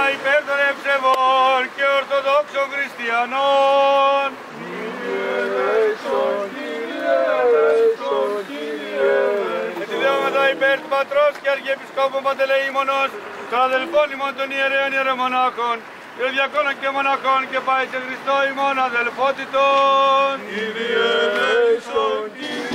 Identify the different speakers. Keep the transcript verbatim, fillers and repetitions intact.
Speaker 1: υπέρ των ευσεβών και ορθοδόξων χριστιανών.
Speaker 2: Κύριε ελέησον, Κύριε ελέησον, Κύριε ελέησον.
Speaker 1: Ετιδέωματα υπέρ του Πατρός και Αρχιεπισκόπου Παντελεήμονος, των αδελφών ημών των ιερέων ιερομονάχων, και διακόνων και μοναχών και πάει σε Χριστό ημών αδελφότητον.
Speaker 2: Κύριε ελέησον, Κύριε